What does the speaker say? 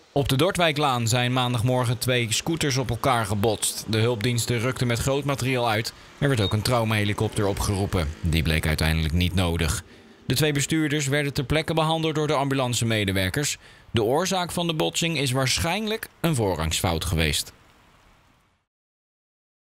Op de Dordwijklaan zijn maandagmorgen 2 scooters op elkaar gebotst. De hulpdiensten rukten met groot materiaal uit. Er werd ook een traumahelikopter opgeroepen. Die bleek uiteindelijk niet nodig. De 2 bestuurders werden ter plekke behandeld door de ambulancemedewerkers. De oorzaak van de botsing is waarschijnlijk een voorrangsfout geweest.